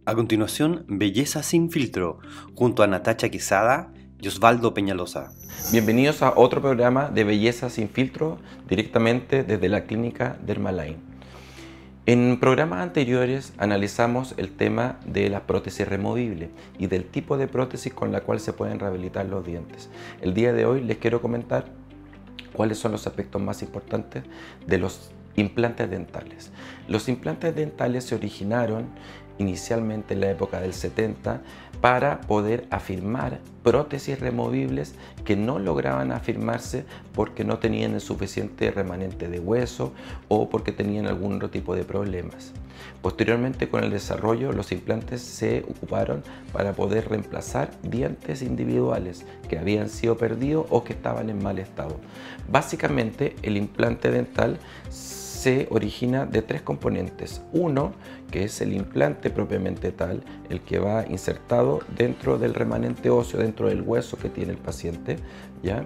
A continuación, Belleza sin filtro, junto a Natacha Quesada y Osvaldo Peñalosa. Bienvenidos a otro programa de Belleza sin filtro, directamente desde la clínica Dermaline. En programas anteriores analizamos el tema de la prótesis removible y del tipo de prótesis con la cual se pueden rehabilitar los dientes. El día de hoy les quiero comentar cuáles son los aspectos más importantes de los implantes dentales. Los implantes dentales se originaron inicialmente en la época del 70 para poder afirmar prótesis removibles que no lograban afirmarse porque no tenían el suficiente remanente de hueso o porque tenían algún otro tipo de problemas. Posteriormente, con el desarrollo, los implantes se ocuparon para poder reemplazar dientes individuales que habían sido perdidos o que estaban en mal estado. Básicamente, el implante dental se origina de tres componentes. Uno, que es el implante propiamente tal, el que va insertado dentro del remanente óseo, dentro del hueso que tiene el paciente, ¿ya?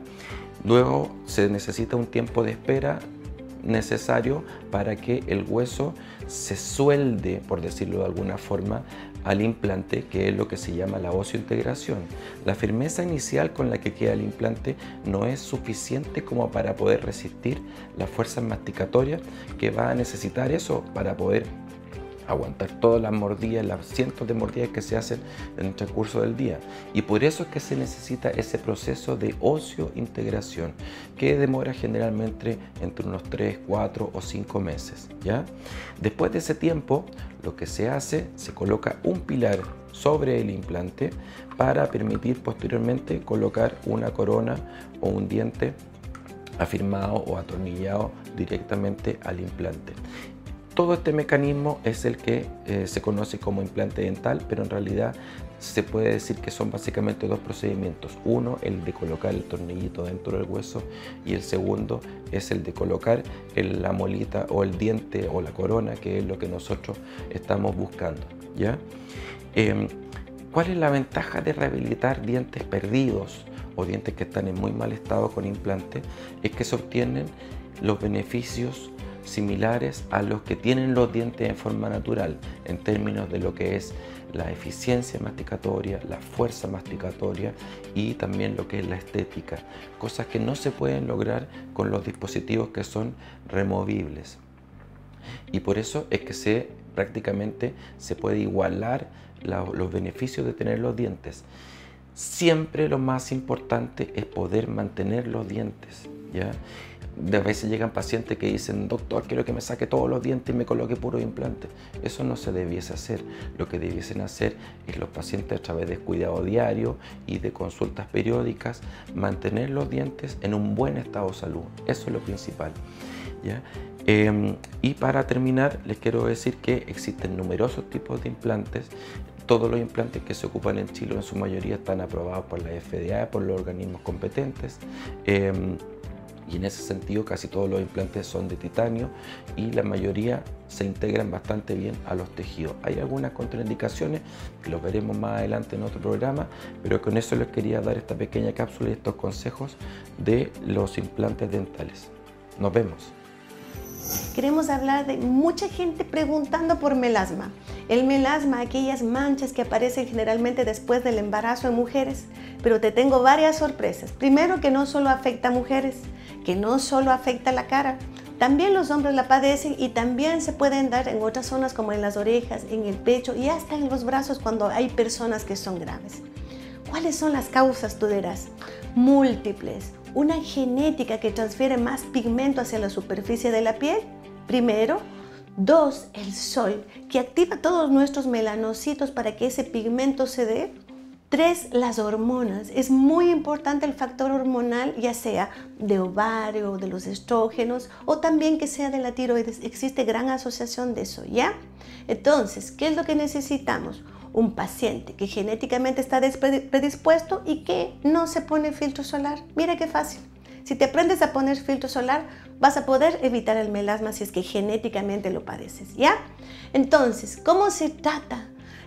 Luego se necesita un tiempo de espera necesario para que el hueso se suelde, por decirlo de alguna forma, al implante, que es lo que se llama la osseointegración. La firmeza inicial con la que queda el implante no es suficiente como para poder resistir las fuerzas masticatorias que va a necesitar eso para poder aguantar todas las mordidas, las cientos de mordidas que se hacen en el transcurso del día. Y por eso es que se necesita ese proceso de osseointegración, que demora generalmente entre unos 3, 4 o 5 meses, ¿ya? Después de ese tiempo, lo que se hace, se coloca un pilar sobre el implante para permitir posteriormente colocar una corona o un diente afirmado o atornillado directamente al implante. Todo este mecanismo es el que se conoce como implante dental, pero en realidad se puede decir que son básicamente dos procedimientos. Uno, el de colocar el tornillito dentro del hueso, y el segundo es el de colocar la molita o el diente o la corona, que es lo que nosotros estamos buscando, ¿ya? ¿Cuál es la ventaja de rehabilitar dientes perdidos o dientes que están en muy mal estado con implante? Es que se obtienen los beneficios similares a los que tienen los dientes en forma natural, en términos de lo que es la eficiencia masticatoria, la fuerza masticatoria y también lo que es la estética, cosas que no se pueden lograr con los dispositivos que son removibles. Y por eso es que prácticamente se puede igualar los beneficios de tener los dientes. Siempre lo más importante es poder mantener los dientes, ¿ya? De veces llegan pacientes que dicen: doctor, quiero que me saque todos los dientes y me coloque puro implante. Eso no se debiese hacer. Lo que debiesen hacer es los pacientes, a través de cuidado diario y de consultas periódicas, mantener los dientes en un buen estado de salud. Eso es lo principal, ¿ya? Y para terminar, les quiero decir que existen numerosos tipos de implantes. Todos los implantes que se ocupan en Chile en su mayoría están aprobados por la FDA, por los organismos competentes. Y en ese sentido casi todos los implantes son de titanio y la mayoría se integran bastante bien a los tejidos. Hay algunas contraindicaciones que los veremos más adelante en otro programa, pero con eso les quería dar esta pequeña cápsula y estos consejos de los implantes dentales. Nos vemos. Queremos hablar de mucha gente preguntando por melasma. El melasma, aquellas manchas que aparecen generalmente después del embarazo en mujeres, pero te tengo varias sorpresas. Primero, que no solo afecta a mujeres, que no solo afecta la cara, también los hombres la padecen y también se pueden dar en otras zonas como en las orejas, en el pecho y hasta en los brazos cuando hay personas que son graves. ¿Cuáles son las causas? Tú dirás. Múltiples. Una genética que transfiere más pigmento hacia la superficie de la piel, primero. 2, el sol, que activa todos nuestros melanocitos para que ese pigmento se dé. 3, las hormonas. Es muy importante el factor hormonal, ya sea de ovario, de los estrógenos o también que sea de la tiroides. Existe gran asociación de eso, ¿ya? Entonces, ¿qué es lo que necesitamos? Un paciente que genéticamente está predispuesto y que no se pone filtro solar. Mira qué fácil. Si te aprendes a poner filtro solar, vas a poder evitar el melasma si es que genéticamente lo padeces, ¿ya? Entonces, ¿cómo se trata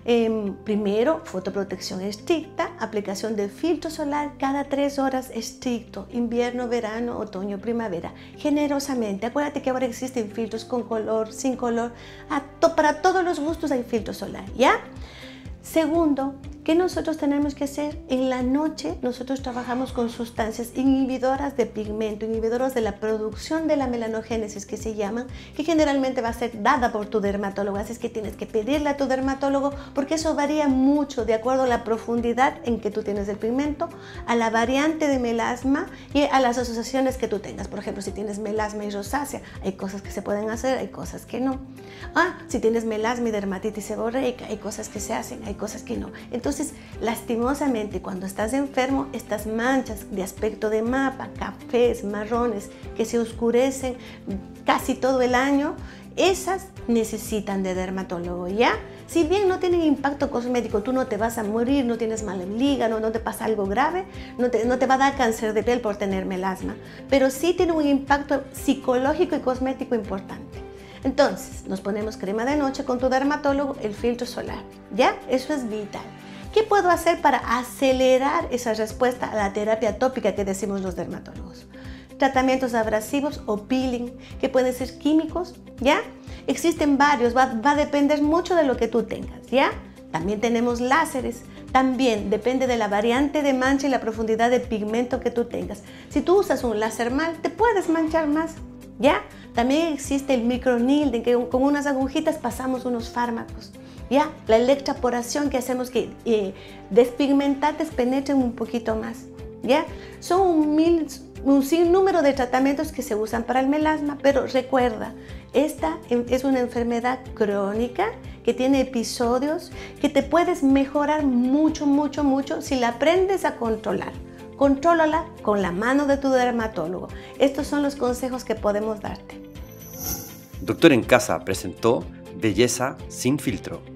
Primero, fotoprotección estricta, aplicación de filtro solar cada 3 horas estricto, invierno, verano, otoño, primavera, generosamente. Acuérdate que ahora existen filtros con color, sin color, para todos los gustos hay filtro solar, ¿ya? Segundo, ¿qué nosotros tenemos que hacer? En la noche nosotros trabajamos con sustancias inhibidoras de pigmento, inhibidoras de la producción de la melanogénesis que se llaman, que generalmente va a ser dada por tu dermatólogo, así es que tienes que pedirle a tu dermatólogo porque eso varía mucho de acuerdo a la profundidad en que tú tienes el pigmento, a la variante de melasma y a las asociaciones que tú tengas. Por ejemplo, si tienes melasma y rosácea, hay cosas que se pueden hacer, hay cosas que no. Si tienes melasma y dermatitis seborreica, hay cosas que se hacen, hay cosas que no. Entonces, lastimosamente, cuando estás enfermo, estas manchas de aspecto de mapa, cafés, marrones, que se oscurecen casi todo el año, esas necesitan de dermatólogo, ¿ya? Si bien no tienen impacto cosmético, tú no te vas a morir, no tienes mal en el hígado, no te pasa algo grave, no te va a dar cáncer de piel por tener melasma, pero sí tiene un impacto psicológico y cosmético importante. Entonces, nos ponemos crema de noche con tu dermatólogo, el filtro solar, ¿ya? Eso es vital. ¿Qué puedo hacer para acelerar esa respuesta a la terapia tópica que decimos los dermatólogos? Tratamientos abrasivos o peeling, que pueden ser químicos, ¿ya? Existen varios, va a depender mucho de lo que tú tengas, ¿ya? También tenemos láseres, también depende de la variante de mancha y la profundidad de pigmento que tú tengas. Si tú usas un láser mal, te puedes manchar más, ¿ya? También existe el microneedling, que con unas agujitas pasamos unos fármacos, ¿ya? La electroporación que hacemos que despigmentantes penetren un poquito más, ¿ya? Son un sinnúmero de tratamientos que se usan para el melasma, pero recuerda, esta es una enfermedad crónica que tiene episodios que te puedes mejorar mucho, mucho, mucho si la aprendes a controlar. Contrólala con la mano de tu dermatólogo. Estos son los consejos que podemos darte. Doctor en Casa presentó Belleza sin filtro.